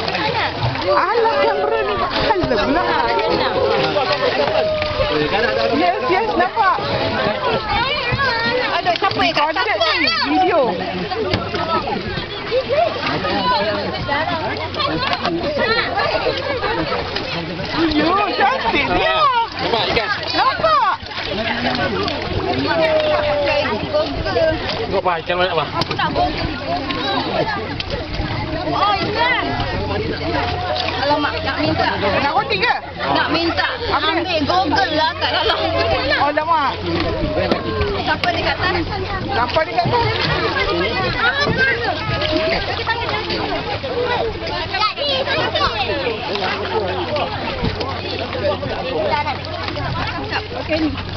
Alah, kamera ni alah pula. Yes, nampak. Ada siapa yang kat atas ni? Video. Yo, cantik dia. Nampak ikan? Nampak. Tengok apa ikan banyak apa? Aku nak bongkar. Oh, ikan. Alamak, nak minta. Nak roti ke? Nak minta. Ambil Google lah kat dalam. Oh, lama. Siapa di kat atas? Siapa di kat atas? Okey ni.